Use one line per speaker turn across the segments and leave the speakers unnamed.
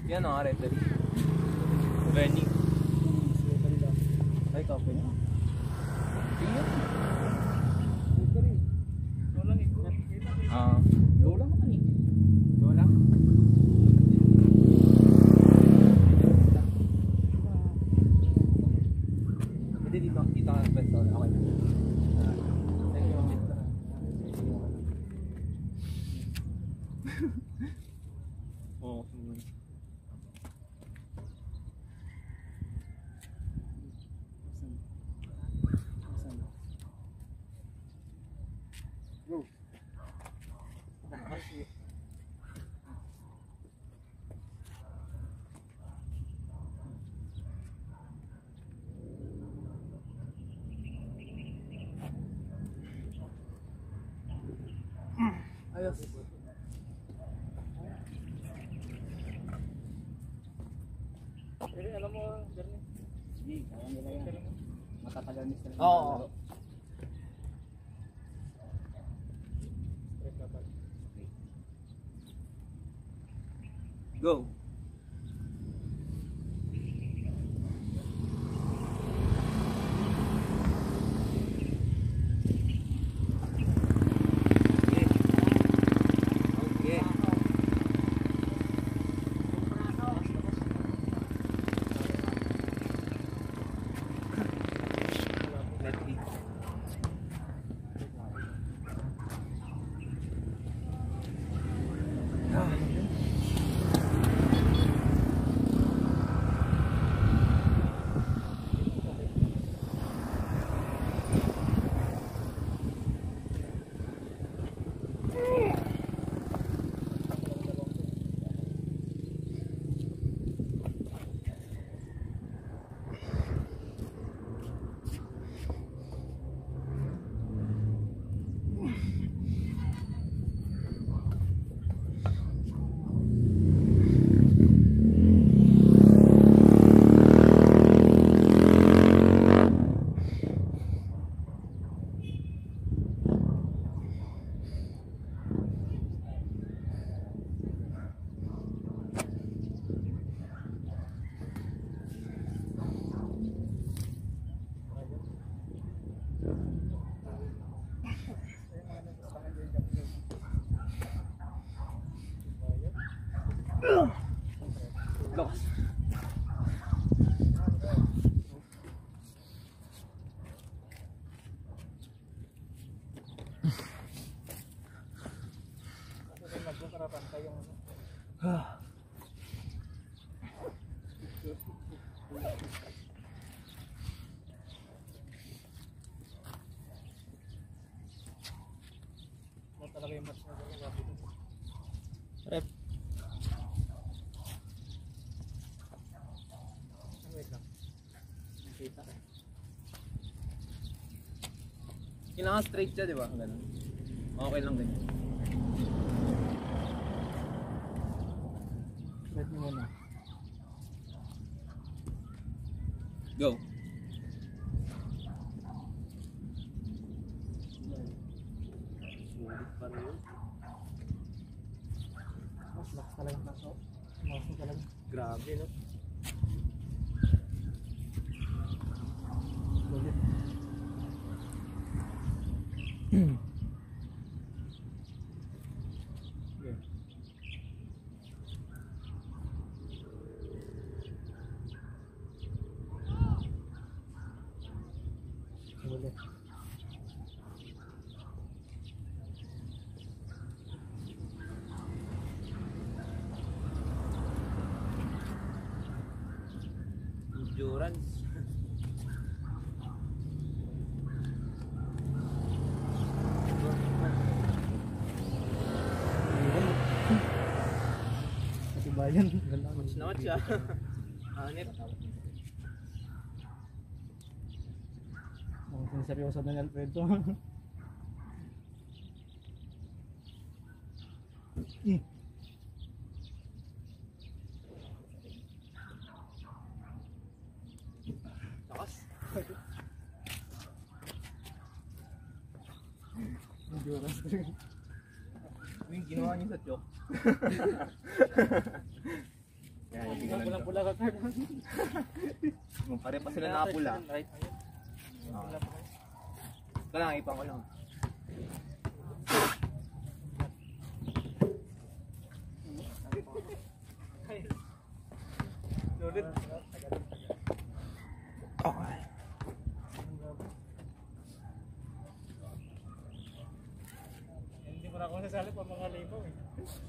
Yan ang arete. Benny. Ay, kape niya. Tingnan. Go lang naman eh. Go lang. Hindi dito ka pwesto. Okay. Thank you. Oo. Go. Ayos. Pero alam mo, Bernie. Hindi, kaya nila yan. Matatagal nila sila. Oo. Go. Lakas. Talaga yung mas rep. Wait lang. Nakita. Kailangan straight siya, di ba? Ganun. Okay lang ganyan. Straight mo muna. Go. Mas lakas talaga na so. Lakas talaga. Grabe, no? Endurance. Katibayan. Ganda naman siya. Hanip. Mukhang seryoso na yan, Pedro. Lakas. Endurance. Yung ginawa niyo sa joke. Yan, pulang-pula ka card.
Pare pa sila nakapula.
Right.
Ito lang, ipang ko lang. Okay.
Hindi mo na ako nasali pa mga libaw eh.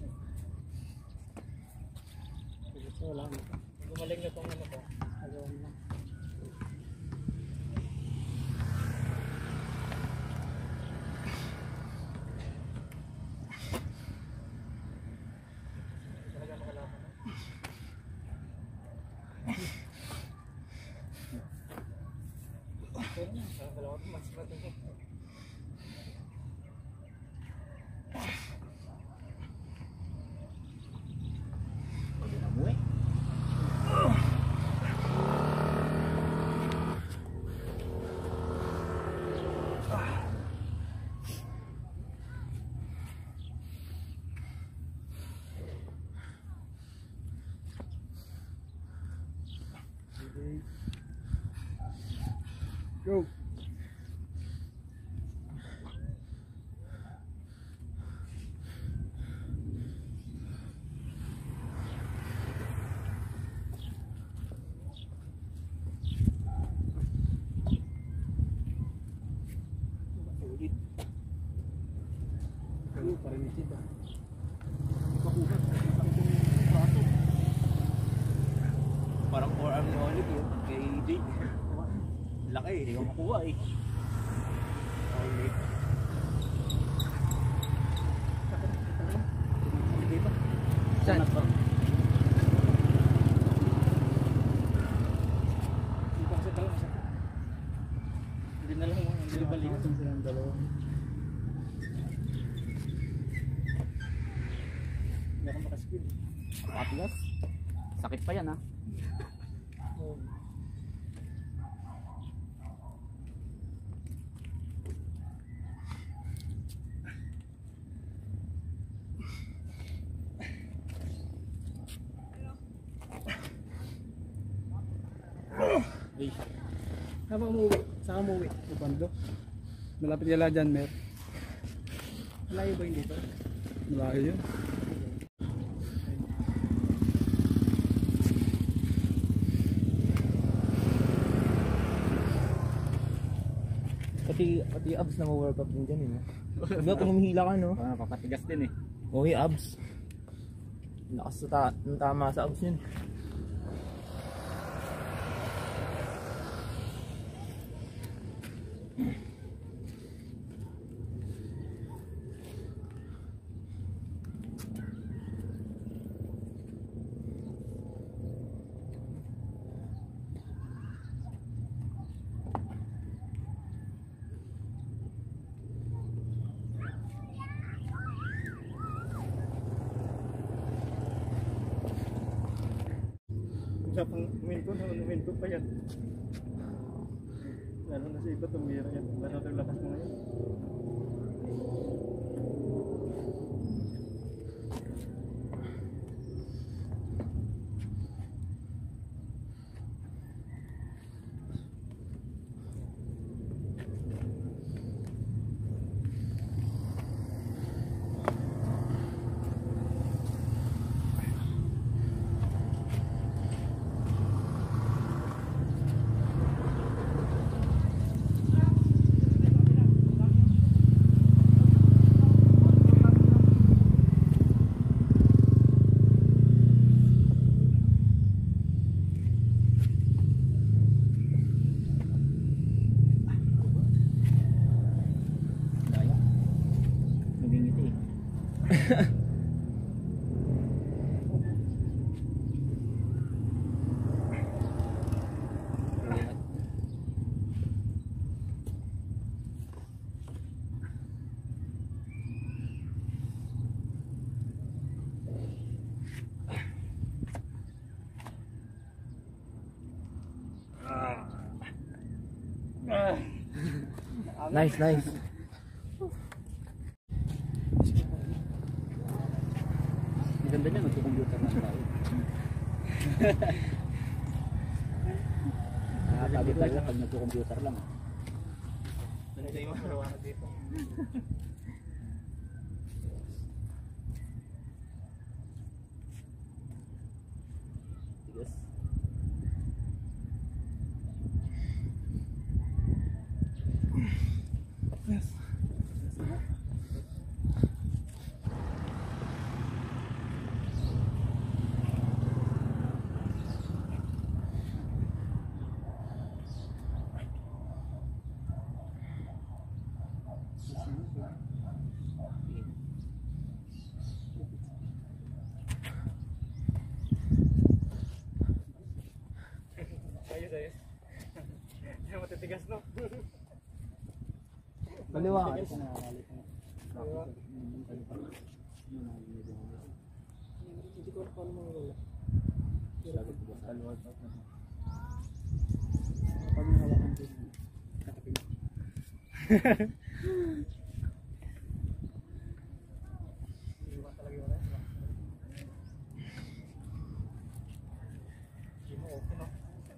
Wala mo. Gumaling na itong ano ko. Agawan mo. Talaga makalaman na. Pero na, parang dalawa ito, mas natin ko. Go.
Parang forearm ni Olive yun, kay Jake. Laki eh, hindi ko makuha eh. Olive. Saan?
Hindi na lang mo, hindi balik. Silang dalawa. Hindi ako makaskid.
Atlas. Sakit pa yan ha.
Habang umuwi, saan ka umuwi? Upando. Malapit ka dyan, Mer. Malayo ba yun dito? Malayo yun.
Pati abs na ma-workout din dyan eh. Diba kung humihila ka no?
Papatigas din eh.
Okay, abs. Lakas sa tama sa abs yun.
Usapang huminto pa yan. Lalo na sa iba tumira yan. Lalo na lakas mo ngayon.
Nice, nice.
Ang ganda niya, nagko-computer na tayo. Nakakabi talaga pag nagko-computer lang.
Sanay mo marawangan dito.
Tigas.
Yes.
Ayos, ayos. Hindi matitigas, no?
Kaliwa. Hindi ko paano mga wala. Pag nahawakan ko.
Iwan talaga yun, eh. Hindi mo, okay, no?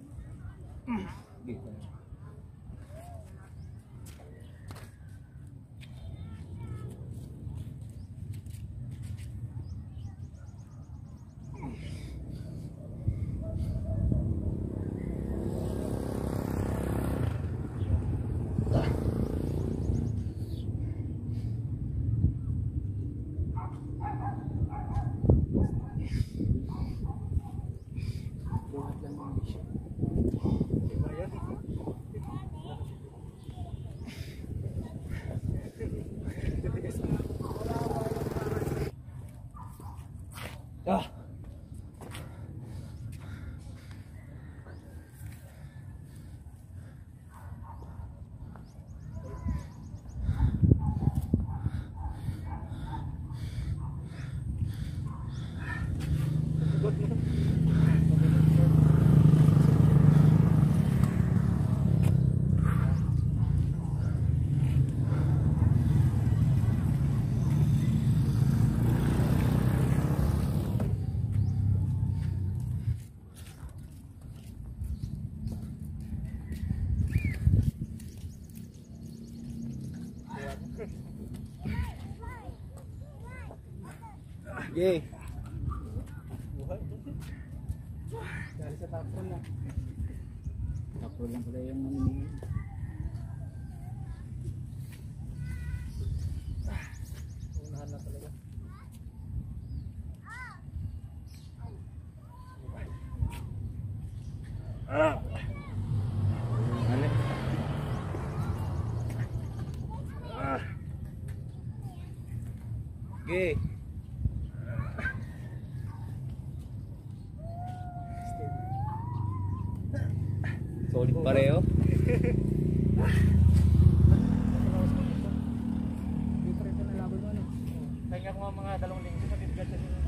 Ah.
Yay!
Buhay. Dahil sa tapon na.
Tapos lang pala yung mamimili.
Unahan na talaga.
Okay. Solid pareho.
Different na laban mo ano.
Kaya nga ko nga mga 2 linggo, matitigas na yun.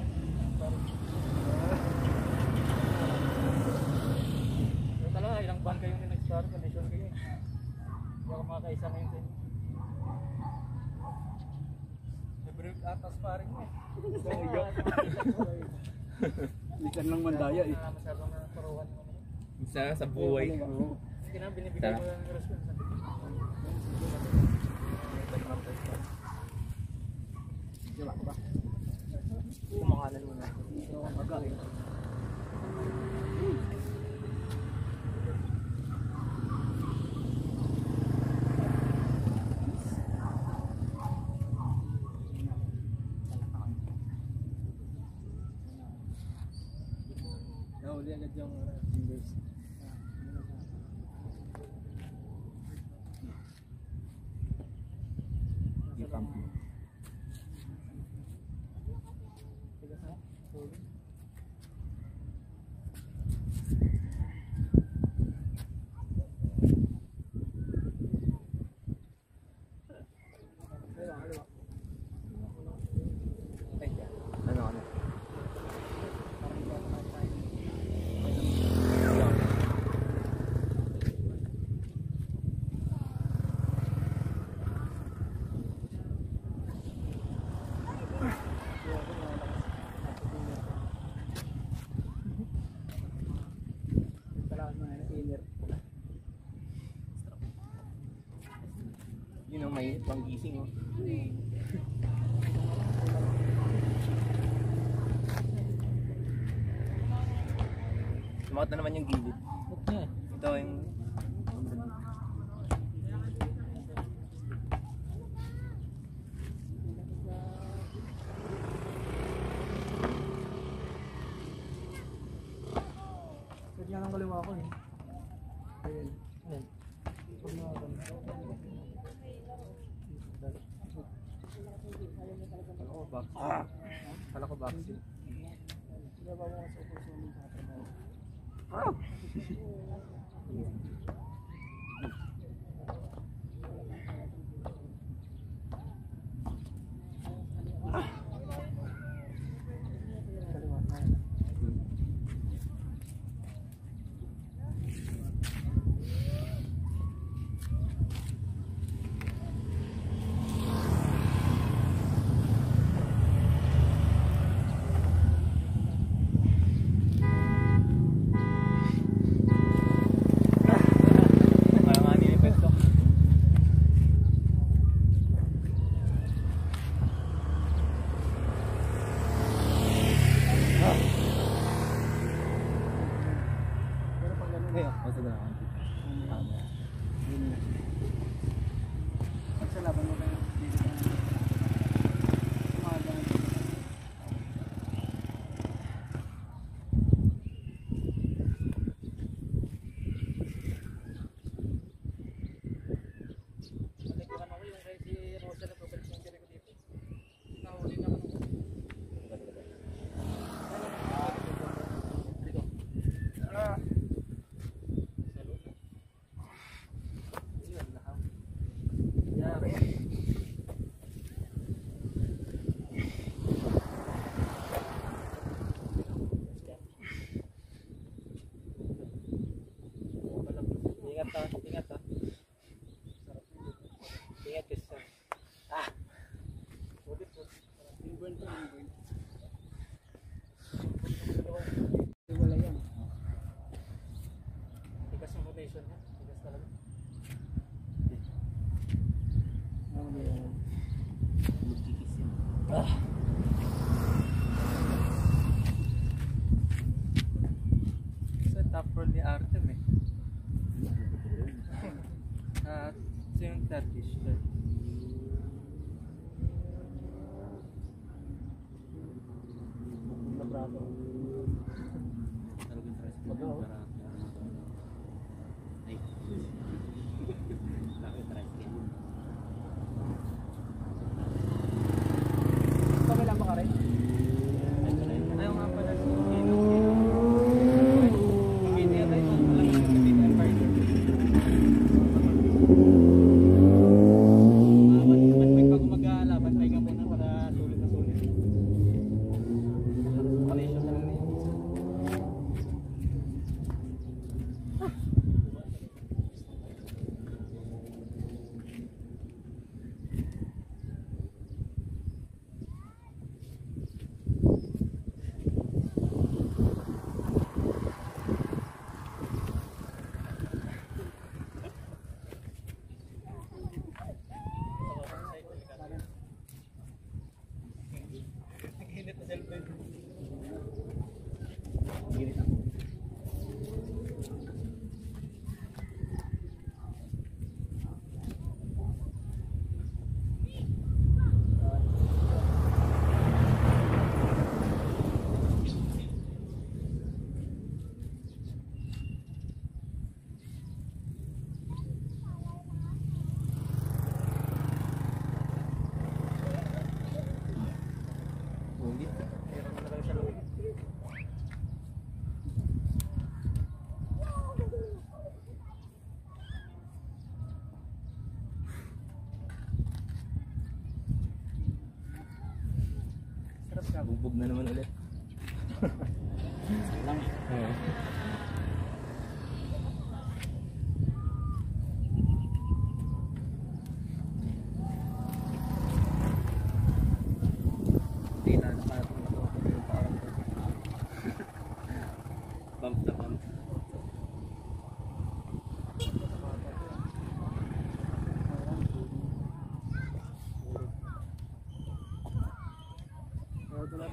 Pero talaga, ilang buwan kayo yung nag-start, condition kayo. Hindi ako makakaisa ngayon sa inyo. Nag-break atas pa rin eh.
Ikan lang mandaya eh.
Masyadong naparuhan mo naman.
Isa sa buhay.
Hindi na binibigay ko yung relasyon sa kumakalan mo na. Magaling.
Nahuli agad yung fingers.
Yung pump. Ano?
may panggising oh. Sumakot na naman yung gilid. Ito yung...
Set nga ng kaliwa ko eh. Ayun.
Ayan.
Pag nakaganda.
Kala ko vaccine.
Sila ba mga sa oportunity sa trabaho? Kaliwa na.
Kaya nga nilipet ko.
Pero pag ganun,
Ngayon, basta na ako.
yun na. Pag sa laban mo kayo, dito ka na. Umaga na. Balik ko ano ko yung kay si Rosa na pabalik yung kiri ko dito. Nahuli na ako. Ah.
Ingat ha, ingat ha. Ingat kasi. Ah!
Inborn to, inborn. Wala yan.
Tigas yung rotation ha. Tigas talaga.
Ano yan?
Magkikis yan. Sa top roll ni Artem eh. So yung Turkish.
Labrado.
Talagang stress ko.
Mag-aw.
Ay. Bakit stress ko?
Kami lang ba ka rin?
Ayaw nga pala. Hindi yata ito. Alam mo yung Big Empire. Ba't may pag-mag-aalaban, pahinga muna para sulit na sulit. Operation na lang na yun. Init na cellphone. Init ako. Ulit. Meron na lang sa loob. Sarap ka.
Bugbog na naman ulit.
Lang.
Oo.
Hindi na nakatulog ako. Parang bump na bump.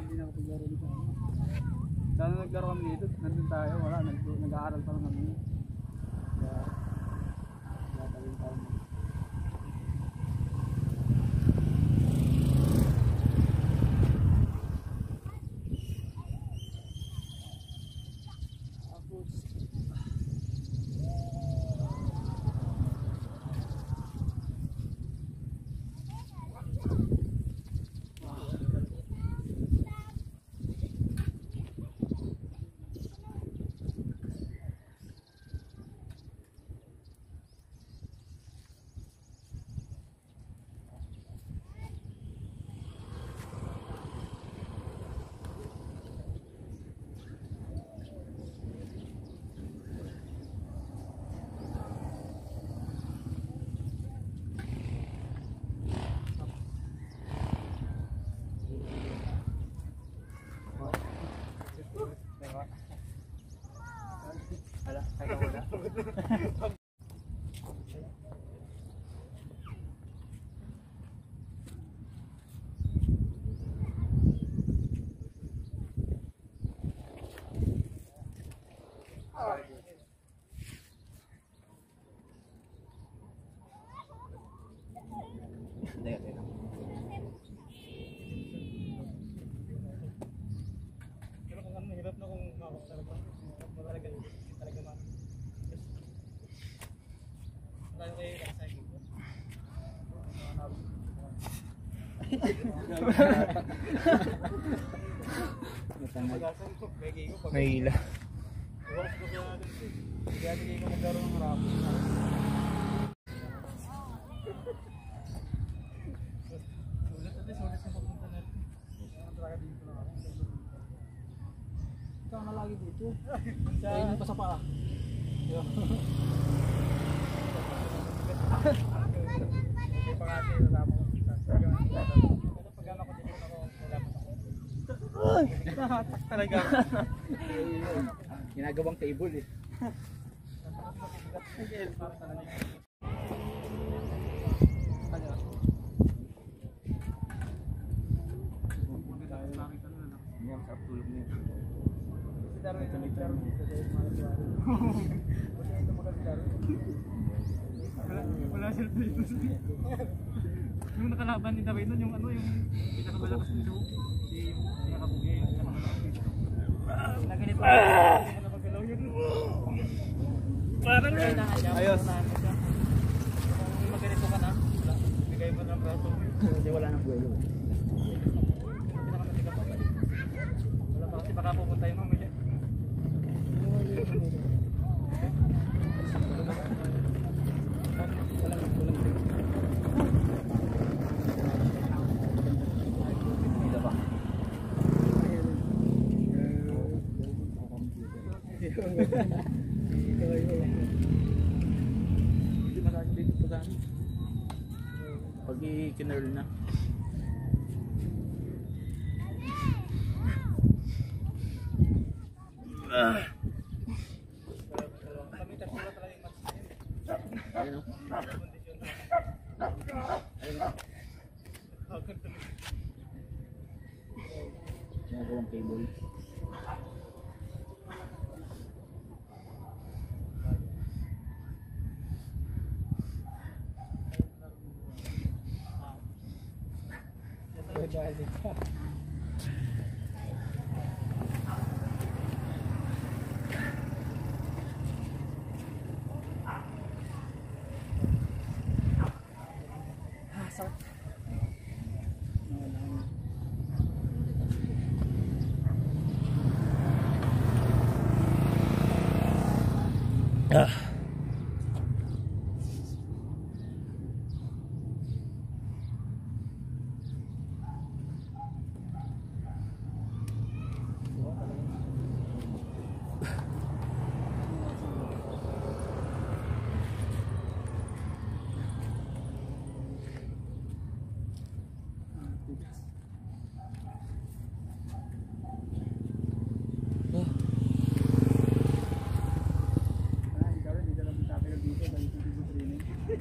hindi nakapaglaro dito. Sana naglaro kami dito, nandun tayo, wala, nag-aaral pa lang kami. Kaya, wala tayong tayo. Ala, kaya wala.
Teka.
Pero kung ano, hirap na kung mawak talaga. Talaga ma. Tayo kayo sa ito.
Mahila.
Hindi ko maglaro ng harap. Sulit na papunta natin. Talaga dito na ako. Ito nga lagi dito. Ayun pa sa paa. Hindi pa kasi nasama ko. Pag ano ko dito ako, wala pa ako. Nahatak talaga.
Ginagawang table eh. Hindi ang sarap tulog niya.
Wala sila dito. Yung nakalaban ni David nun, yung ano, yung pinakamalakas nito. Si Nakabugay, yung pinakamalakas nito. Naganito. Hindi ko na magalaw yun. Parang ayos. Kung maganito ka na, bigay mo ng braso.
Hindi wala nang buwelo.
Pinakamatika pa. Wala pa kasi baka pupunta yung mamaya.
Pag i-kinurl na. Ayun o. Ginagawang cable.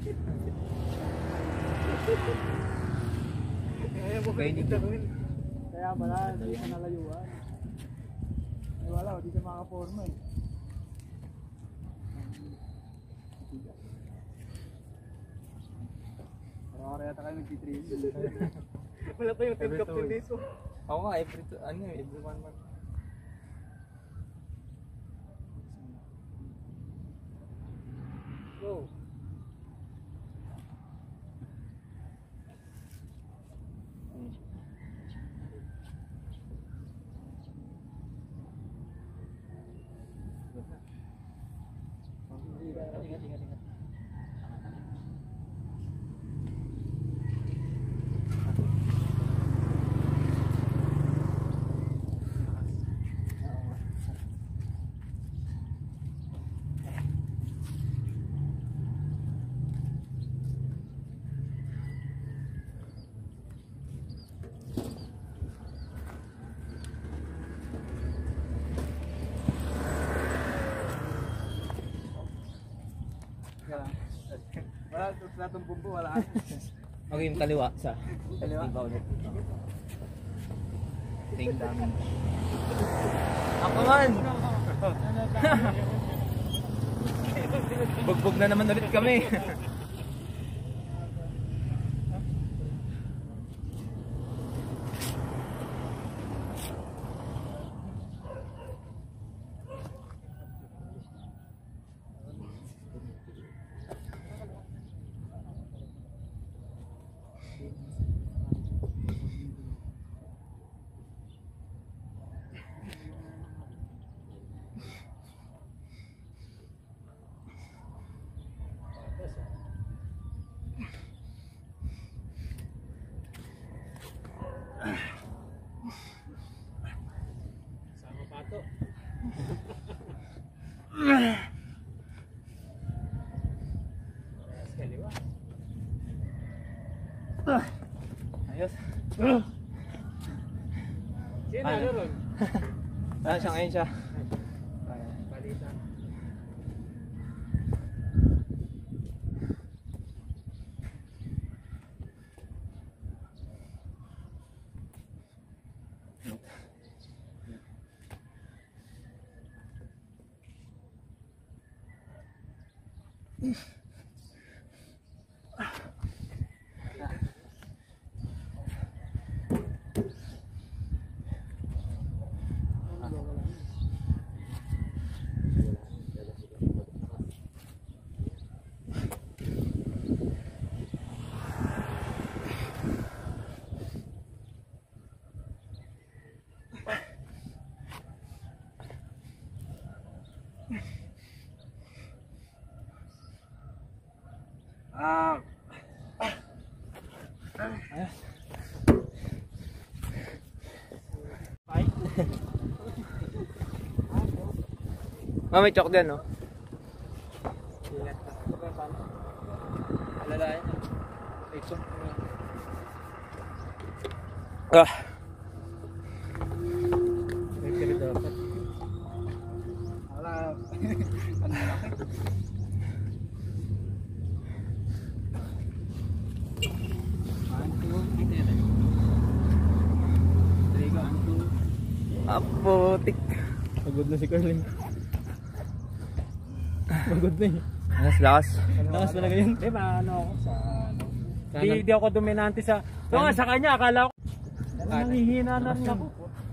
Kaya hindi
Kaya pala, hindi ka nalayuan. Ay wala, hindi ka makaporma eh. Parang yata kayo nag-train. Wala pa yung team captain dito.
Ako nga, every 1 month.
Go. Ingat. Wala itong bumbo, wala.
Okay, yung kaliwa sa
Kaliwa?
iba ulit. Ting damage. Ako man! Bugbog na naman ulit kami.
Sama pato. Kaliwa.
Ayos.
Sino na ron?
Siya ngayon siya.
Balita.
May chok dyan, no?
Alalayan.
Ito. Ah.
Wala. Ano laki?
Apotik.
Pagod na si Carlin. Pagod na eh.
Lakas.
Lakas talaga yun. Di ba ano ako sa Di ako dominante sa sa kanya akala ko nangihina na rin ako.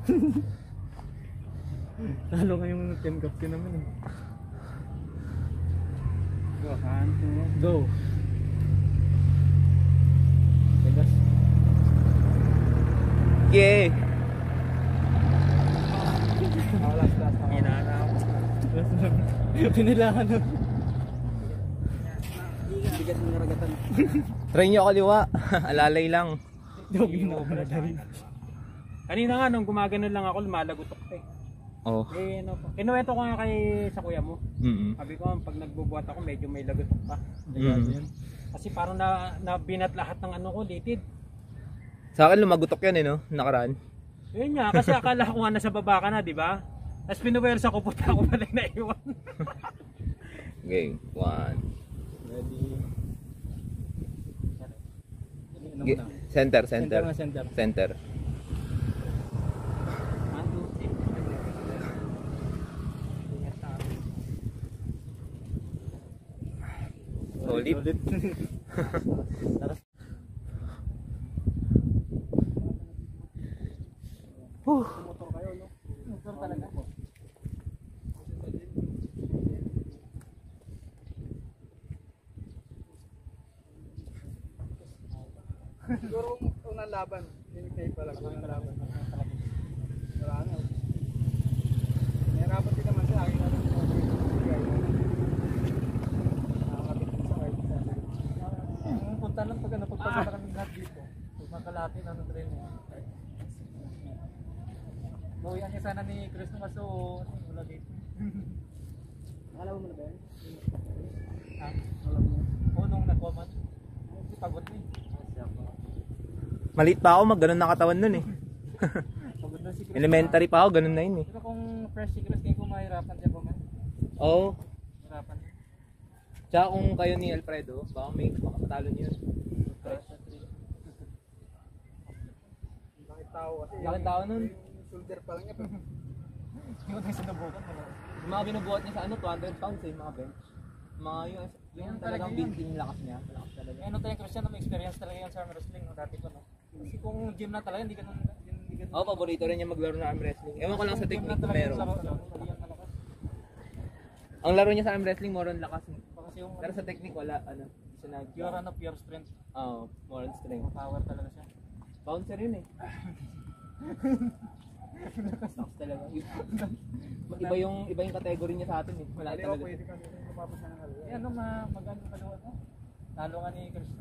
Talo nga yung team captain naman eh. Go, kanto. Go. Tegas.
Yeah.
Last. Hinana ako. Pinilangan na. Bigat ng naragatan.
Try nyo kaliwa. Alalay lang.
Jogging na ako na dahil. Kanina nga nung gumagano lang ako, lumalagotok eh.
Oh.
Eh ano po. Kinuwento ko nga kay sa kuya mo. Sabi ko pag nagbubuhat ako medyo may lagotok pa. Kasi parang na binat lahat ng ano ko, litid.
Sa akin lumagutok yan eh, no? Nakaraan.
Yun nga, kasi akala ko nga nasa baba ka na, di ba? Tapos pinuwersa ko, puta ako pala yung naiwan.
Okay, 1.
Ready.
Center.
Center.
Center.
ulit.
Motor kayo, no?
Motor talaga.
Siguro unang laban. Hindi pa lang unang laban. Wala na. Nahirapan din naman siya. Akin natin yung nakakapit din sa kahit sa
Ang punta lang pag napagpasa na kami lahat dito. Magkalapit na ng train niya. Bawian niya sana ni Chris no kaso wala dito.
Nakalawa mo na ba yan?
Ha?
Alam mo.
Oo, nung nagwaman. Hindi pagod na eh.
Maliit pa ako, ganun na katawan nun eh.
Pagod na si Chris.
Elementary pa ako, ganun na yun eh.
Pero kung fresh si Chris, kayo kung mahirapan siya pa man.
Oo.
Mahirapan.
Tsaka kung kayo ni Alfredo, baka may makapatalo niyo yun.
Bakit tao kasi?
Bakit tao nun?
Yung shoulder pa lang niya.
Hindi ko tayo sinubukan.
Yung mga binubuhat niya sa ano, 200 pounds eh, mga bench. Mga yung talagang built-in lakas niya. Lakas talaga.
Ano tayo Christian, may experience talaga yan sa arm wrestling no, dati ko no. Kasi kung gym na talaga, hindi ganun.
Oo, paborito rin niya maglaro ng arm wrestling. Ewan ko lang sa technique kung meron. Ang laro niya sa arm wrestling, more on lakas.
Kasi yung
Pero sa technique, wala. Ano, siya nag...
pure ano, pure strength.
Oo, more on strength.
Power talaga siya.
Bouncer yun eh. Lakas talaga. Iba yung category niya sa atin eh. Wala
Hindi
talaga.
pwede ka dito lumapos na ng halaga.
Eh ano, magano ka doon no? Talo nga ni Christian.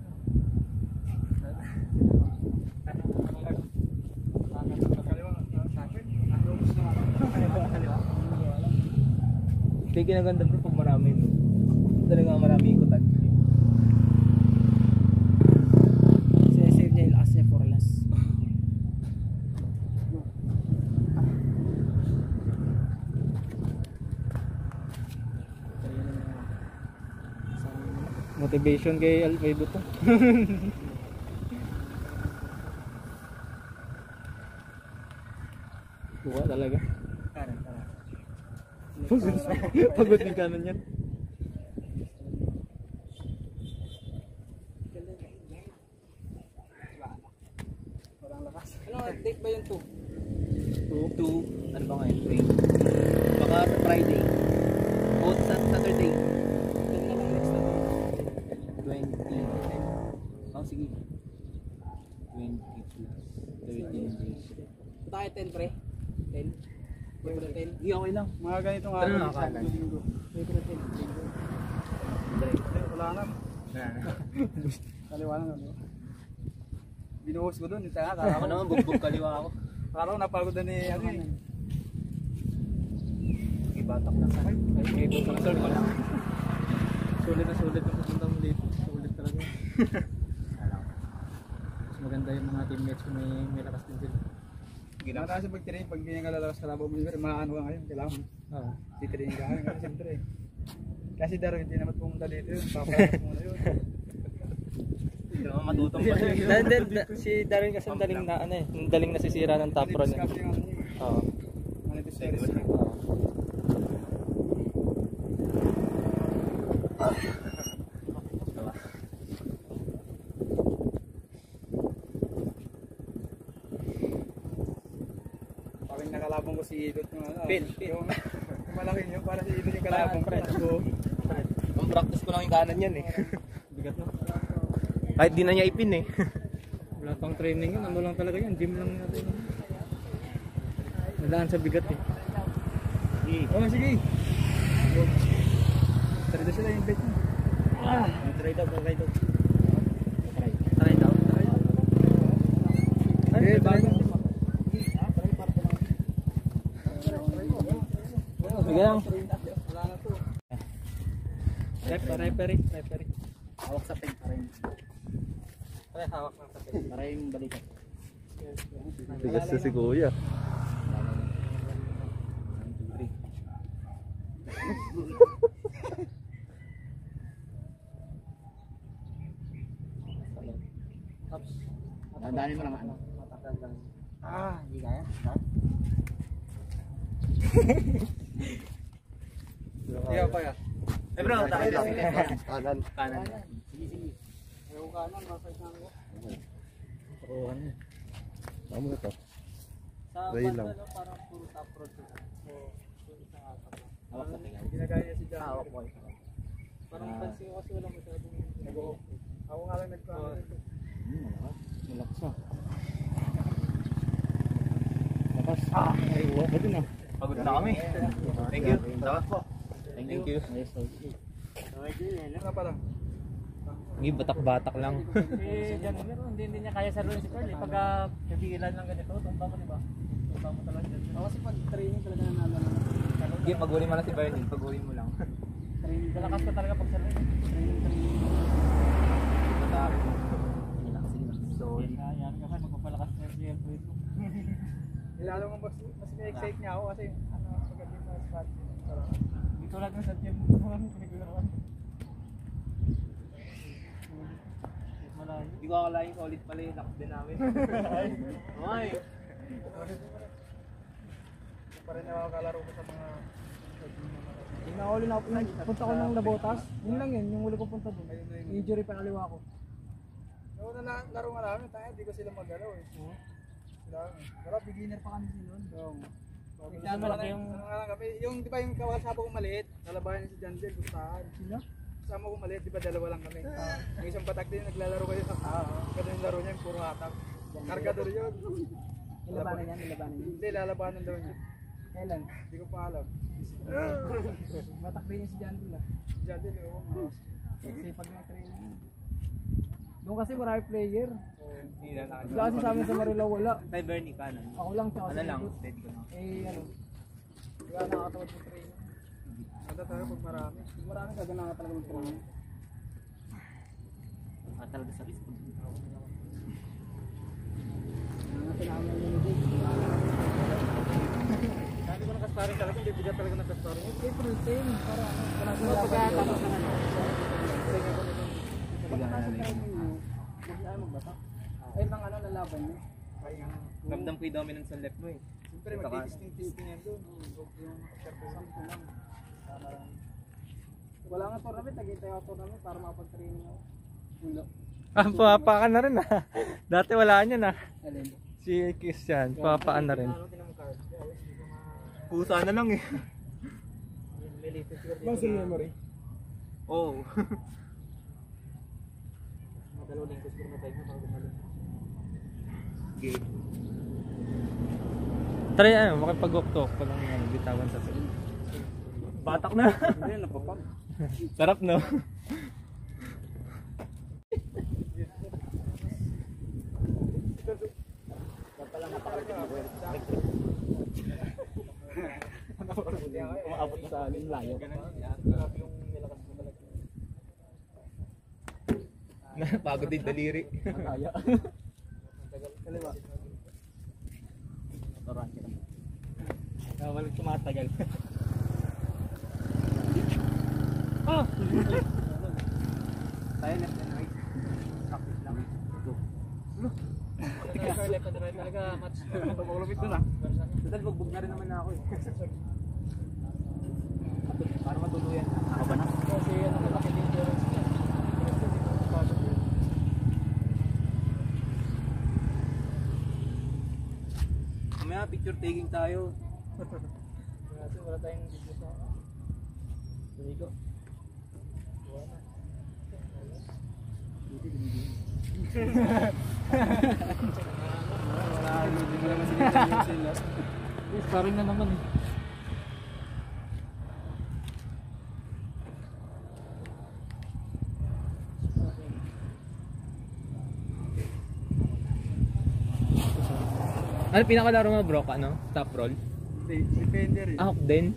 Kaliwa sa akin. Nalubos na ako.
Kaliwa.
Kaya kinaganda bro pag marami no. Talaga marami ikutan.
Save niya yung lakas niya for last.
Motivation kay Alfredo to. Buka talaga. Pagod din kanan yan.
Walang lakas. Ano, date ba yung 2?
2, ano ba ngayon? 3. Baka sa Friday. O sa Saturday. 20. Oh, sige. 20 plus 13 days.
Tayo 10 pre. 10. Pwede 10.
Hindi, okay lang.
Mga ganitong
Ano
araw.
nakakalan?
Linggo. Pwede 10. Wala na. Kaliwa lang. Binuhos ko doon.
Ako naman, bugbog kaliwa ako.
Araw napagod na ni ano eh.
Ibatak lang sa akin.
Ay, ito sa ko lang. Sulit na sulit yung pupunta mo dito. Sulit talaga. Mas maganda yung mga teammates ko may lakas din sila.
Ginawa kasi pag-train, pag hindi nga lalakas sa labaw mo, maano ka ngayon, kailangan
Oo.
titrain ka ngayon. Kasi siyempre kasi Daro hindi naman pumunta dito yun, papalas mo na yun.
Hindi naman matutong pa siya.
Si Darren kasi ang daling na ano eh, ang daling nasisira ng top run.
Kasi yung ano yun,
Oo.
manipis service. Parang nakalabang ko si Idot yung ano.
Pin.
Yung malaki yun, para si Idot yung kalabang ko. So,
Ang practice ko lang yung kanan yan eh.
Bigat no?
Kahit di na niya ipin eh.
Wala pang training yun, ano lang talaga yun, gym lang natin. Nadaan sa bigat eh.
oh, sige. Tara sila yung bet mo.
Try daw, try daw.
Try daw.
Eh, bago.
Sige lang.
Wala na to.
Referee.
Hawak sa pen pa rin.
Pare, hawak lang sa pen.
Para yung balikat.
Tigas na si Kuya.
Dali mo lang ano. Hindi kaya. Hindi pa ya. Eh bro, tayo lang.
Kanan.
Kanan.
Sige, sige. Ayaw kanan, masay na ako.
Oo, ano. Tama na to.
Sa
Rail
banda,
lang.
no, parang puro top road sila. So, sa atas.
Hawak sa tinga.
Ginagaya si John.
Hawak mo.
Parang pansin ko kasi wala masyadong nag-o-off. Ako nga lang nagpa-
Malakas ah. Lakas. Ay, uwa ka dun ah.
Pagod na kami. Thank you. Salamat po.
Thank you. Ayos,
Ano pa lang?
Hindi, batak-batak lang.
Si John Miller, hindi niya kaya saluhin si Carl. Pagka nabigilan ng ganito, tumba mo, di ba? Tumba mo talaga dyan. Ako kasi pag training talaga nanalo.
Sige, pag-uli mo lang si Vernon. Pag-uli mo lang.
Training, malakas ka talaga pag saluhin. Training.
Matake mo. So,
Yan ka pa, magpapalakas na yung GL ito. Lalo mo mas na-excite niya ako kasi ano, pagdating mo sa spot. Hindi tulad ng sa gym naman, pinaglaruan. Malayo.
hindi ko akalain solid pala yung lakas din namin. Ay.
Pa rin nakakalaro ko sa mga yung nakahuli na ako, punta ko ng Labotas, yun lang yun, yung huli ko punta doon. Injury pa kaliwa ko. Noon na laro nga namin, tayo, hindi ko sila magalaw eh. Pero beginner pa kami noon. Tignan mo lang yung di ba yung kawasabo kong maliit, lalabayan si John Del, gustahan. Sino? Kasama kong maliit, di ba dalawa lang kami. Yung isang patak din, naglalaro kayo sa ganun yung laro niya, yung puro hatak. Kargador yun. Nilabanan niya? Hindi, lalabanan daw niya. Kailan? Hindi ko pa alam. Matak din niya si John Del. John Del, oo. Kasi pag na-training. Doon kasi marami player.
Hindi na nakakita.
Kasi sa amin sa Marilao wala.
Kay Bernie kanan.
Ako lang tsaka
Ano
si
lang,
Ikot.
steady ko na.
Eh ano, wala nakakatawad ng training. Mata tayo pag marami. Pag marami talaga nakakatawad ng training.
Talaga sa risk.
Namin yung music. Sabi ko nakasparing talaga, hindi bigat talaga nakasparing. Okay, full time. Para ano, pagkatapos na ano. Pagkatapos na training nyo, maglaan magbatak. Ay, bang ano nalaban nyo?
Ramdam ko yung dominance sa left mo eh.
Siyempre, mag-testing yan doon. Yung observation ko lang. Wala nga tournament, nag-hintay ako tournament para makapag-training ako. Ulo.
Papaan na rin ah. Dati wala niya na.
Alin?
Si Christian, papaan na rin.
Pusa na lang eh.
Muscle memory.
Oo.
Madalaw din ko siguro na tayo na bago bumalik.
Okay.
Try ano, makipag-walk-talk ko lang ano, bitawan sa sila.
Batak na.
Hindi, napapag.
Sarap no?
Umaabot sa aling layo. Grabe yung nilakas mo talaga.
Pagod din daliri.
Kaya. Kaliwa.
Toran ka naman.
Walang tumatagal.
Tayo left and right. Practice lang. Go.
Left and right talaga match. Pagulupit doon ah.
Total, bugbog na rin naman na ako eh. Para matuluyan. Ako ba na?
Kasi ano malaki din difference niya.
Mamaya picture taking tayo.
Kasi wala tayong video sa Rico. Wala, hindi mo naman sila sila. Sparring na naman eh.
Ano pinakalaro mo bro? Ano? Top roll?
Defender eh.
Ah, hook din?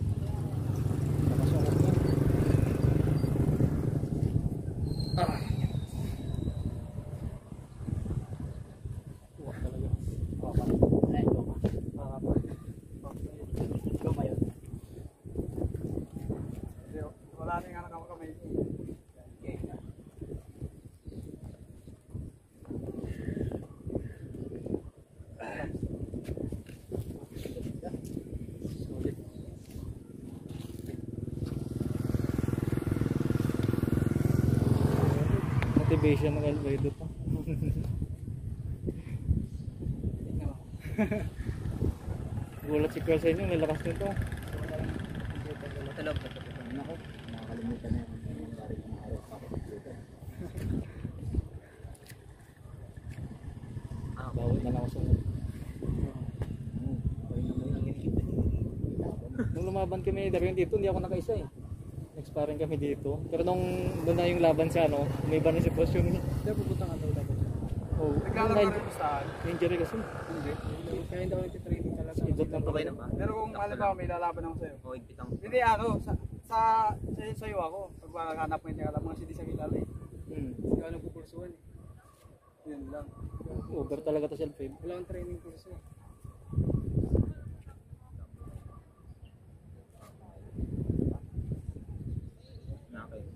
Wala na nga nakakamay. elevation ng Alfredo to. Gulat si Carl sa inyo, nilakas nito.
Sa loob. Nako, nakakalimutan na yun.
Bawit na lang ako sunod. Nung lumaban kami Darion dito, hindi ako nakaisa eh. Nag-sparring kami dito. Pero nung doon na yung laban sa ano, may iba na sitwasyon.
Hindi, pupunta nga daw dapat.
Oh,
Naglalaro rin po saan?
injury kasi.
Hindi. Kaya hindi ako nagtitraining talaga.
Idot lang
Okay
pala.
na ba?
Pero kung halimbawa may lalaban ako sa'yo.
O, higpitang.
Hindi sa'yo ako. Pag makahanap mo yung alam mga CD sa kilala eh. Hindi ka nagpupursuhan eh. Yun lang.
Over talaga to si Alfredo.
Wala akong training kurso.
Knuckles.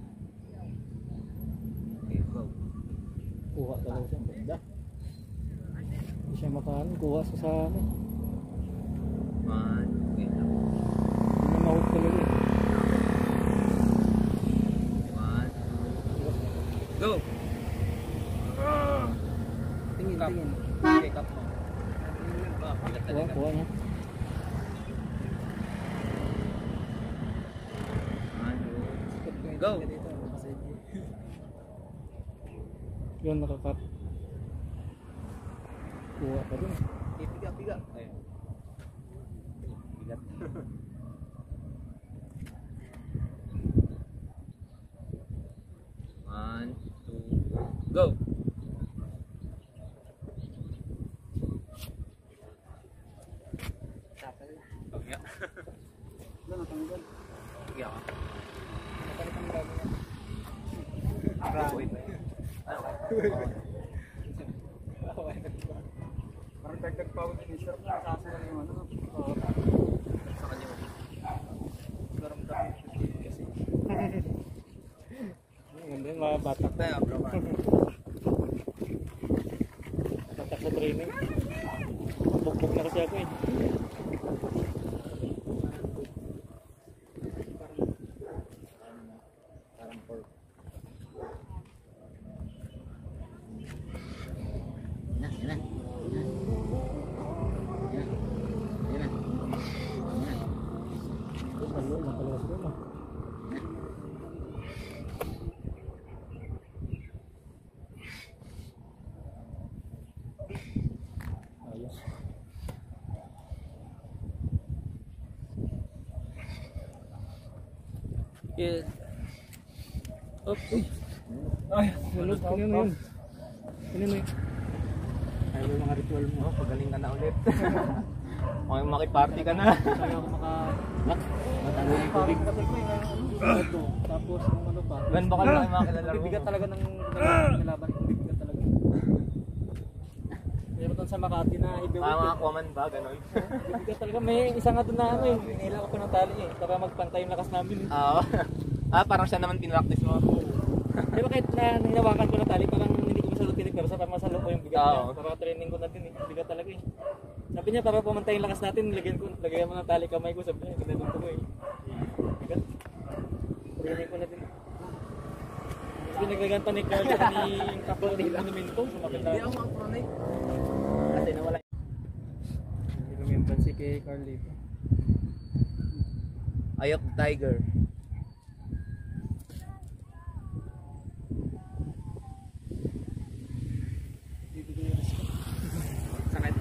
Okay, go.
Kuha talaga siya. Ganda. Hindi siya makaano, kuha sa ano.
One. Okay lang.
Hindi na mahut talaga eh.
One. Go!
Tingin.
Okay, cup mo. Bigat
Kuha,
talaga.
kuha niya.
One, two. Go!
Yun, nakakap. Kuha pa rin.
Piga. Ayun. Bigat. One, two, go! Okay.
Wala natanggal.
Sige ako.
Nakalit ang grabe niya. Parang dagdag pa ako t-shirt na sasara yung ano. Oo.
Sa kanya.
Naramdaman ko kasi.
Ganda yun, mga batak.
Tayo, bro.
Batak sa training. Bukbuk na kasi ako eh.
Parang pork. Yan na.
Ano, nakalawas ko na. Ayos. Yeah. Oops. Ay, nalog ko na yun. Ano na yun?
Ay, yung mga ritual mo, pagaling ka na ulit. Okay, makiparty ka na.
Kaya ako matagal yung tubig. Ito, tapos yung ano pa.
Gan ba ka lang yung mga kilala mo?
Bigat talaga ng nilaban. Bigat talaga. Meron doon sa Makati na heavyweight.
Mga common ba, gano'n?
Bigat talaga. May isa nga doon na ano eh. Nailangan ko ng tali eh. Para magpantay yung lakas namin eh.
Oo. Parang siya naman pinractice mo.
Di ba kahit na hinawakan ko ng tali, parang hindi ko masalot tinig. Pero sa parang masalo ko yung bigat niya.
Oo.
Para training ko na din eh. Bigat talaga eh. Sabi niya para pumantay yung lakas natin, lagyan mo ng tali kamay ko. Sabi niya, ganun ko eh. Bigat. Training ko na din. Kasi naglagan pa ni Carl sa ni Kapo ni Monumento. Sumakit
Hindi
na.
ako mag-chronic. Kasi nawala.
Hindi lumimpan si kay Carl dito.
Ayok Tiger. Sakit.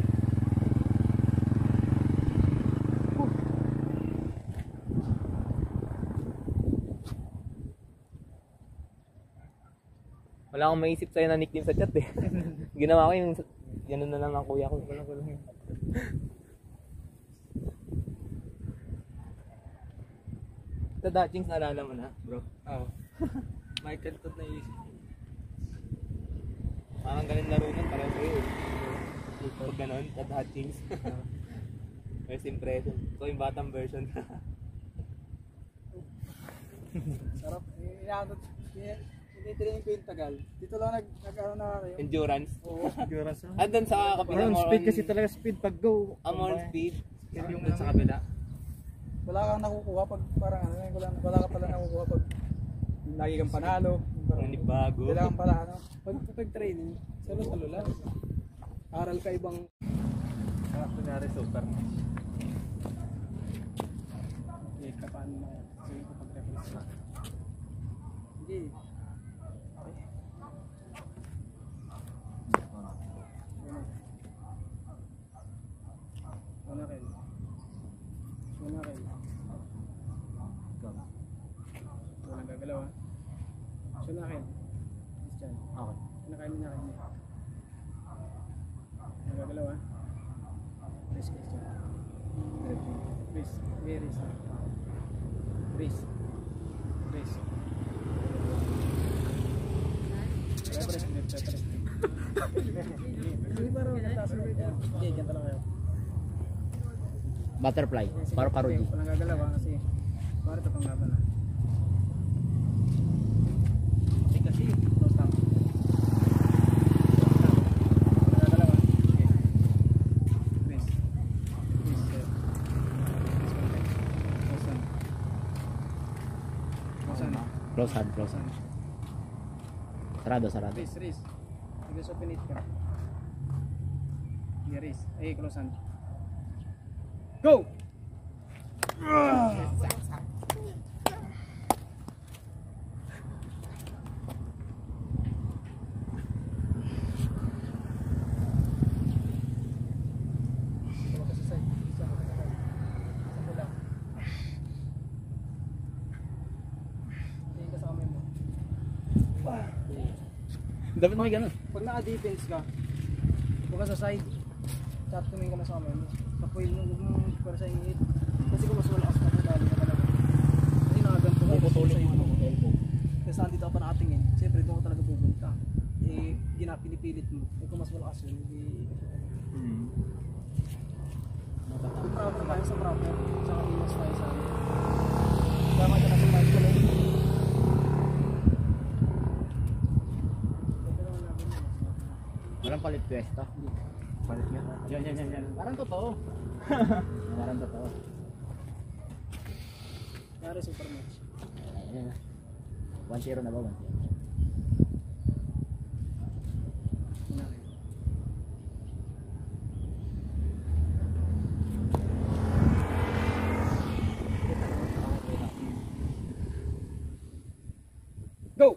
Wala akong maisip sa'yo na nickname sa chat eh. Ginawa ko yung ganun na lang ang kuya ko.
Walang yun.
Sa Dutchings naalala mo na, bro.
Oo. Michael Todd na isip.
Parang ganun laro nun, parang sa'yo eh. Pag ganun, sa Dutchings. First impression. So yung batang version.
Sarap. Tinitraining ko yung Tagal. Dito lang nag-ano na kayo.
Endurance.
Oo.
Endurance.
Andun sa kapila
Parang
mo.
speed kasi talaga speed pag go.
More speed.
Yung
Yung sa kabila.
Wala kang nakukuha pag parang ano, wala ka pala nakukuha pag lagi kang panalo. Parang
Nanibago.
Kailangan pala ano, pag training, salo-salo lang. Aral ka ibang...
Kunyari super.
Okay, paano na yan? Sige ko pag-reference ka. Sige. Okay. Unakin. Walang gagalaw ha. Unakin. Christian.
Okay.
Pinakain mo na kanya. Walang gagalaw ha. Chris, Christian. Chris. Chris. Chris. Chris. Reference. Hindi ba rin nataas mo ito? Okay, ganito lang kayo.
Butterfly. Paru-paro di.
Walang gagalaw ha kasi para ito pang laban ha. Hindi kasi close lang. Walang gagalaw ha. Okay. Chris. Chris. Close lang. Close lang.
Close hand, close hand. Sarado, sarado.
Chris, Chris. Sige, so pinit ka. Sige, Chris. Ay, close hand. Go!
Dapat may ganun.
Pag naka-defense ka, huwag ka sa side. Chat tumingin ka na sa kamay mo. Tapuin mo, huwag mo para sa ingit. Kasi kung mas malakas na dali ka talaga. Kasi nakaganto ka.
Puputulin mo ano, elbow.
Kasi saan dito ka pa nakatingin. Siyempre doon ka talaga pupunta. Eh, ginapinipilit mo. Eh kung mas malakas yun, hindi... Kung proper tayo sa proper, tsaka minus tayo sa ano. Tama ka na sa mind ko lang.
Walang palit pwesto.
Palit nga.
Yan. Parang totoo. Parang totoo.
Kaya super match.
Ayan. 1-0 na ba? 1-0.
Go!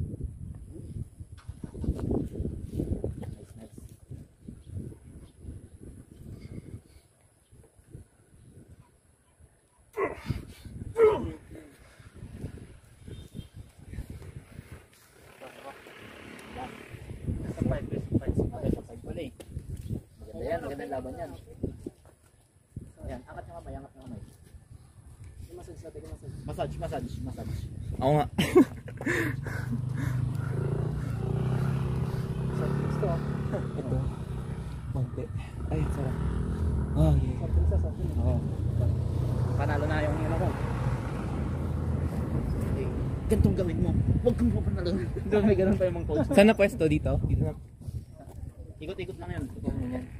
Nice. Okay, sa side pala eh. Maganda yan, maganda yung laban yan. Ayan, angat nyo kamay, angat nyo kamay.
Massage natin, massage.
Massage.
Oo nga.
Gusto ah.
Ito. Konti. Ay, sarap. Ah, yeah.
Sarap.
Oo. Panalo na yung ano ko. Gantong gawin mo. Huwag kang mapanalo. Doon may ganun pa yung mga coach.
Saan na pwesto dito? Dito na.
Ikot-ikot lang yun. Ikot lang yan.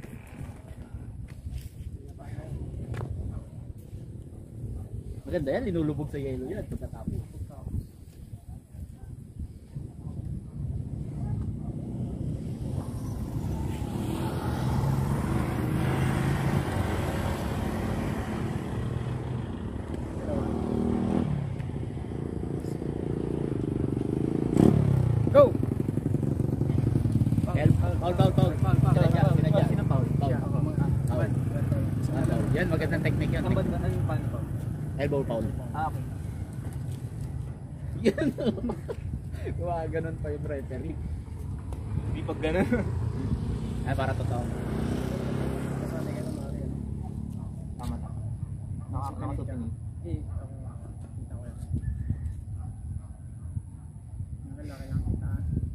Maganda yan, linulubog sa yellow yan. Pagkatapos.
Go!
Foul. Pinadya.
Sinang foul?
Foul.
Siya, ako.
Foul. Foul. Yan, magandang technique yan.
Ang banda, ano yung paano foul?
Elbow foul.
Okay.
Yan. Ganun pa yung referee.
Hindi pag ganun.
Ay, para totoo.
Kasanay ka na mga rin.
Tama. Nakasutin eh.
Eh, ako nga. Kita ko yan. Nakalaki lang kita.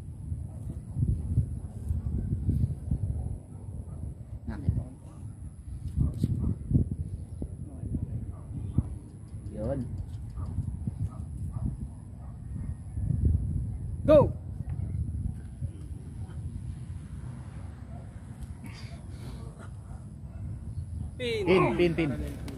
Nakita. Yun.
Go!
Pin.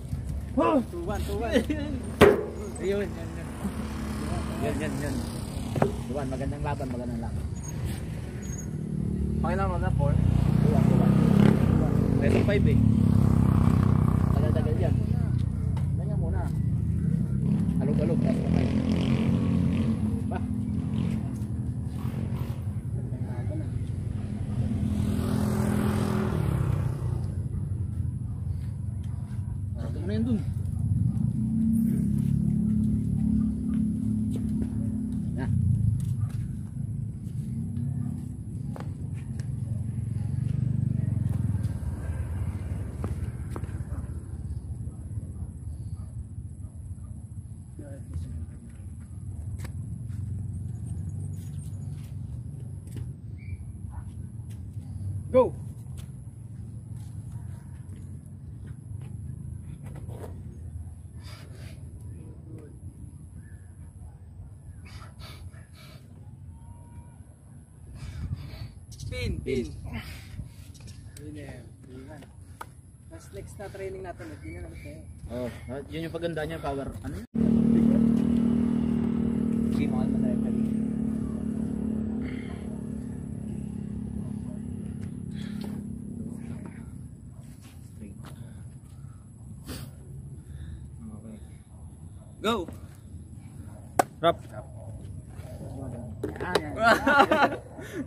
2-1.
Ayun, yan. Duwan, magandang laban, magandang laban.
Pakilang mo na 4.
Duwan.
Reto 5 eh.
Tagal-tagal yan. Ganyan muna. Alog-alog, tapos kamay. Ba? Ano na yun dun? Na.
Go! Pin! Winner. Tapos next na training natin, hindi na naman tayo.
Oh, yun yung paganda niya, power. Ano yun? Sige, mahal mo na referee. Straight. Okay.
Go! Rap!
Yan.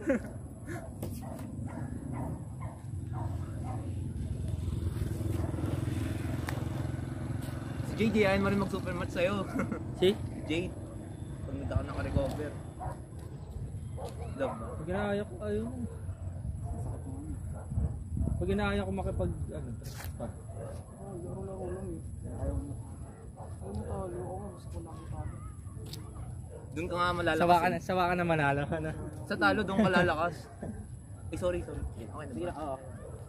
Si JJ, ayain mo rin mag-super match sa'yo.
Si?
Jade. Pag hindi ka naka-recover. Love ba?
Pag inaaya ko, ayun. Pag inaaya ko makipag, ano, pa.
Laro lang eh. Ayaw mo talo ako, gusto ko lang talo.
Doon ka nga malalakas.
Sawa ka na manalo. Ano?
Sa talo, doon ka lalakas. Eh, sorry. Okay na
Sige
ba?
lang, oo.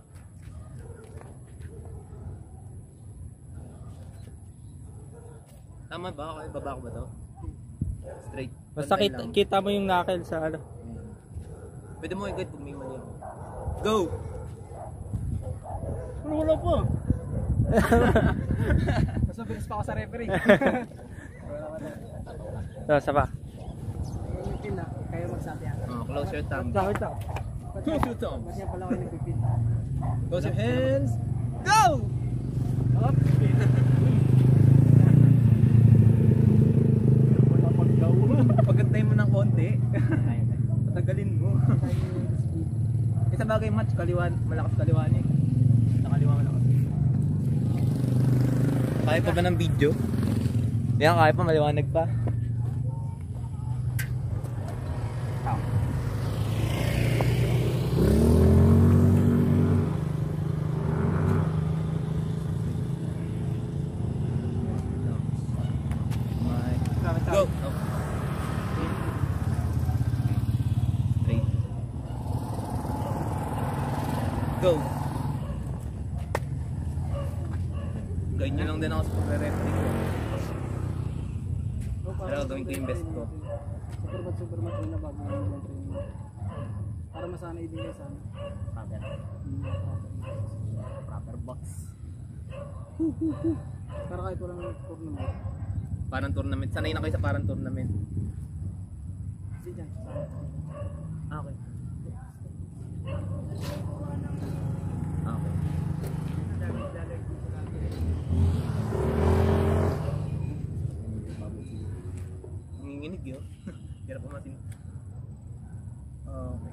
Tama ba? Okay, baba ko ba to? Straight.
Basta
Pantay
kita,
lang.
kita mo yung knuckle sa ano.
Pwede mo i-guide kung may mali ako. Go!
Wala po.
Mas mabilis pa ako sa referee.
Sa pa.
Yung pin na, kayo magsabi yan.
Oh, close your thumb.
Wait lang.
Close your thumb.
Ba't yan pala kayo nagpipin?
Close your hands. Go!
Up!
Pagkantay mo ng konti. Patagalin mo. Isa bagay match, kaliwan, malakas kaliwanin. Nakaliwa malakas. Kaya pa ba ng video? Yan, kaya pa, maliwanag pa. Go! Straight. Go! Guide nyo lang din ako sa pagre-referee ko. Pero gawin ko yung best ko.
Super match na bago yung training. Para masanay din kayo sana.
Proper. Proper box.
Para kahit walang tournament.
Parang tournament. Sanay na kayo sa parang tournament.
Kasi dyan, sana.
Okay. Okay. Nanginginig yun. Hirap pumasin. Okay.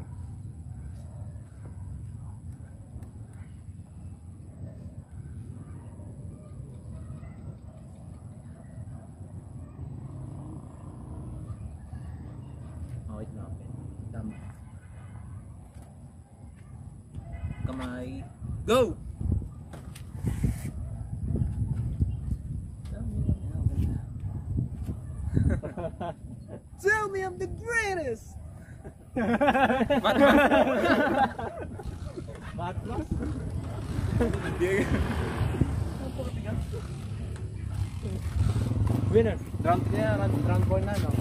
Wait na open. Tama. Kamay. Go! Tell me I'm the greatest!
Matlas? Winner.
Round 4 na, no?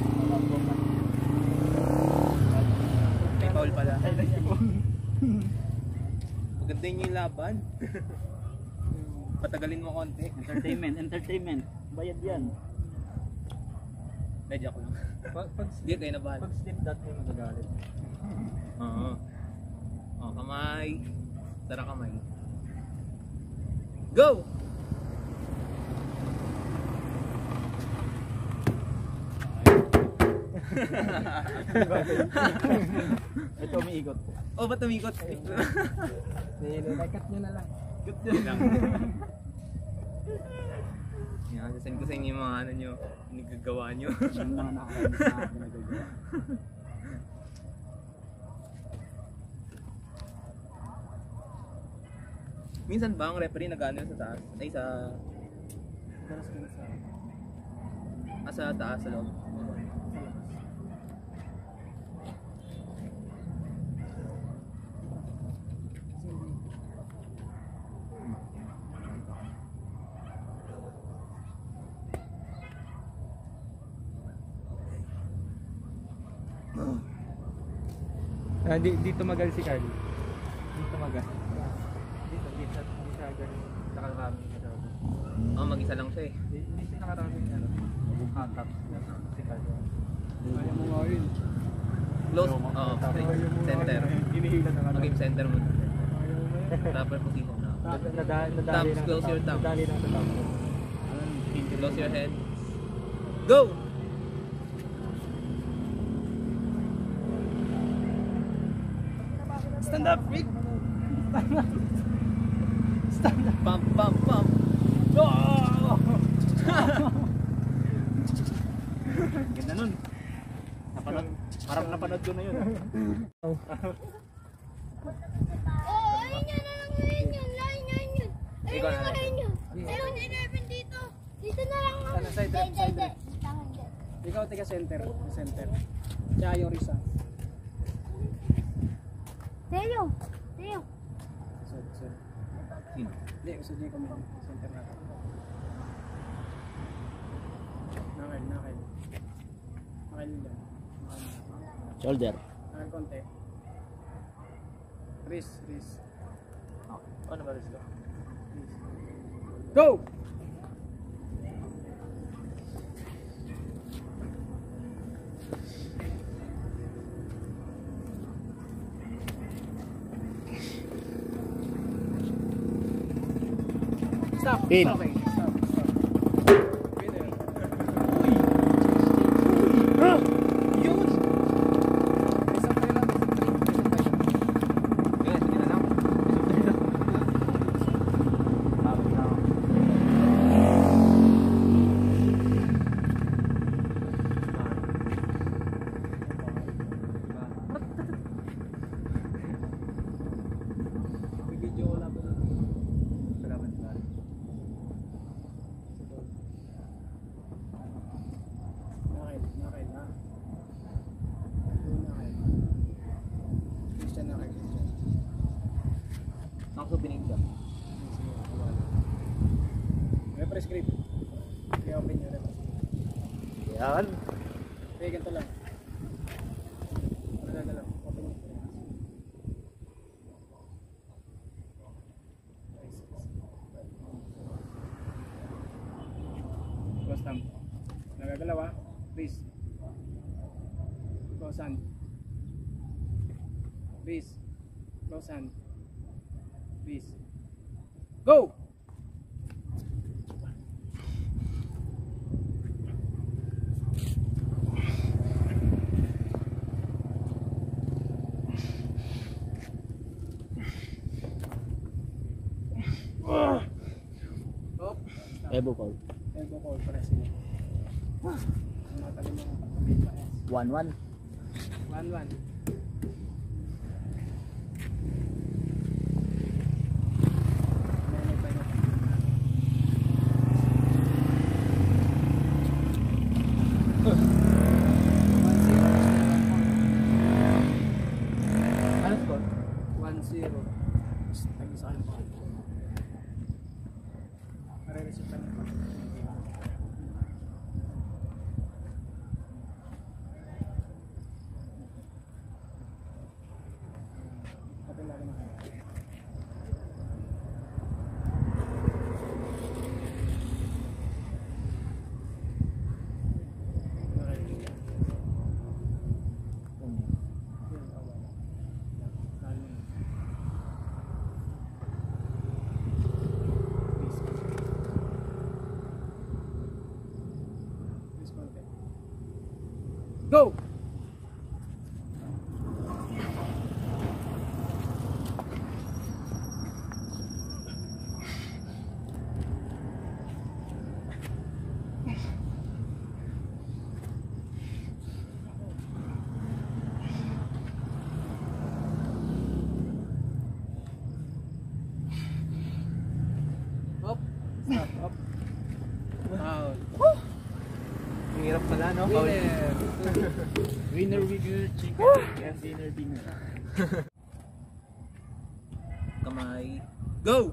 May foul pala. Maganda yung laban. Patagalin mo konti.
Entertainment. Bayad yan.
Medyo ako lang. Hindi kayo na bahala.
Pag slip that may magagalit.
Oo. Oh, kamay. Tara kamay. Go!
Ito umiikot.
Oh, ba't tumikot?
Cut nyo na lang.
Cut nyo lang. Yan, sasend ko sa inyo yung mga ano nyo, nagagawa nyo.
Yung mga nakakainis na akin nagagawa.
Minsan ba ang referee nag-ano sa taas? Ay, sa...
Dalas ko na sa
sa taas, sa loob.
Dito magal si Carly. Dito magal. Dito siya ganun. Nakaraming masyado.
Oh, mag-isa lang siya eh.
Hindi siya nakaraming ano. Hatak. Si Carly.
Kaya mo nga yun.
Close, center.
Hinihila na nga.
Mag-game center mo.
Ayaw mo yun.
Proper position na.
Nadali
Thumbs, close your thumbs.
Nadali lang sa thumbs.
Close your head. Go!
Stand up, Rick! Stand up!
Pump, pump, pump!
Oh!
Ganda nun. Napanood. Parang napanood ko na yun.
Oh, ayun yun, ayun yun, ayun yun.
Ikaw na lang.
Ayun yun. Ayun, 11 dito. Dito na lang ako.
Sana, side rep, side rep.
Tangan dyan.
Ikaw tiga center. Center. Tsaka yung Risa.
Teo, Teo.
Sir.
Sino?
Hindi, gusto niyo kami. Center natin. Nakal. Nakal lang.
Shoulder.
Nakal konti. Wrist.
Ano ba rin
Go! Stop.
Pin.
Okay, stop. Winner. Yun! Isang tayo lang.
Sige, sige na lang.
Video ko lang.
Salamat ba?
Nakay na. Christian nakay.
Ako sa binigyan.
Referee script. I-open nyo referee.
Yan.
Okay, ganito lang. Ano lang. Open nyo. Close thumb. Nagagalaw ah. Please. Close hand. Please. Close hand. Please. Go! Stop.
Elbow call.
Elbow call para sila. Matagal mo.
1-1.
1-1.
Ano score?
1-0. Tag-isa kayo pa. Marireceive ka na pa. Stop up. Out.
Ang hirap pala, no? Foul.
Winner. Winner chicken. Yes, dinner.
Kamay. Go!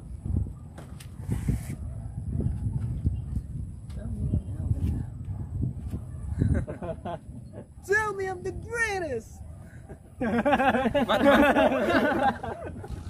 Tell me I'm the greatest!